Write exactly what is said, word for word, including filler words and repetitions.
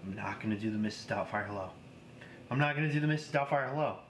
I'm not gonna do the Missus Doubtfire Hello. I'm not gonna do the Missus Doubtfire Hello.